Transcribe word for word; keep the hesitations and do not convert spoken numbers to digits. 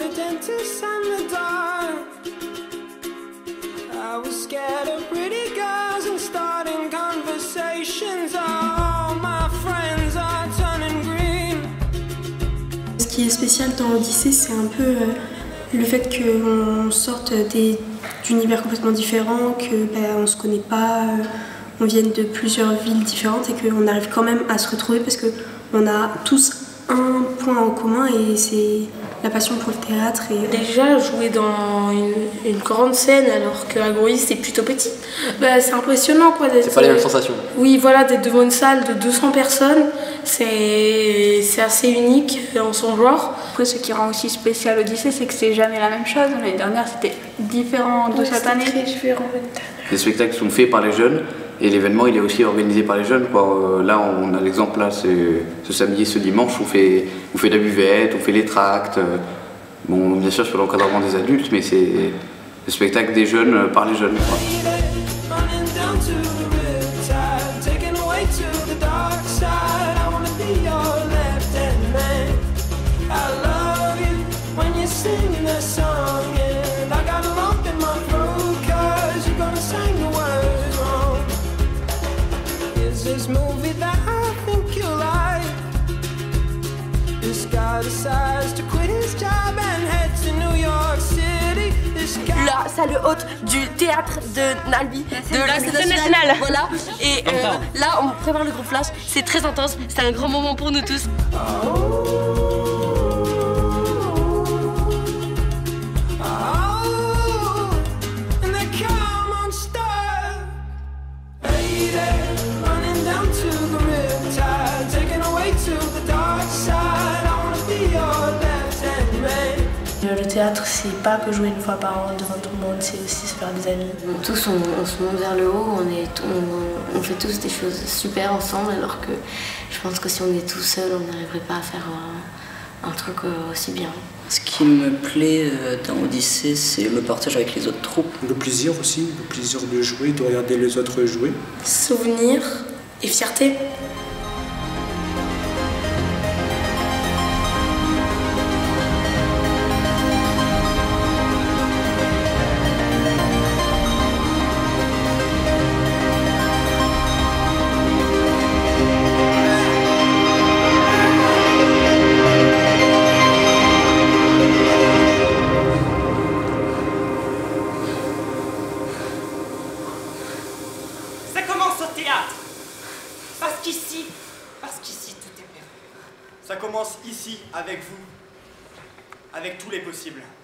a dentist in the dark. I was scared of pretty girls and starting conversations. All my friends are turning green. Ce qui est spécial dans l'Odyssée, c'est un peu euh, le fait qu'on sorte d'univers complètement différents, que ben, on se connaît pas, euh, on vienne de plusieurs villes différentes et qu'on arrive quand même à se retrouver parce qu'on a tous un point en commun et c'est la passion pour le théâtre. Et... Déjà, jouer dans une, une grande scène alors qu'Agroïs c'est plutôt petit, bah, c'est impressionnant quoi. C'est pas les mêmes sensations. Oui, voilà, d'être devant une salle de deux cents personnes, c'est assez unique en son genre. Après, ce qui rend aussi spécial l'Odyssée, c'est que c'est jamais la même chose. L'année dernière, c'était différent de Ouais, cette année. Très différent. Les spectacles sont faits par les jeunes et l'événement il est aussi organisé par les jeunes, quoi. Là on a l'exemple là, ce samedi et ce dimanche on fait, on fait de la buvette, on fait les tracts. Bon, bien sûr sur l'encadrement des adultes, mais c'est le spectacle des jeunes par les jeunes, quoi. This movie that I think you like. This guy decides to quit his job and head to New York City. This guy... La salle haute du théâtre de Nalby, de la scène nationale. nationale. Voilà. Et euh, là, on prépare le groupe Flash. C'est très intense. C'est un grand moment pour nous tous. Oh. Le théâtre, c'est pas que jouer une fois par an devant tout le monde, c'est aussi se faire des amis. Tous, on, on se monte vers le haut, on, est, on, on fait tous des choses super ensemble, alors que je pense que si on est tout seul, on n'arriverait pas à faire un, un truc aussi bien. Ce qui me plaît dans Odyssée, c'est le partage avec les autres troupes. Le plaisir aussi, le plaisir de jouer, de regarder les autres jouer. Souvenir et fierté. Parce qu'ici, parce qu'ici tout est permis. Ça commence ici, avec vous, avec tous les possibles.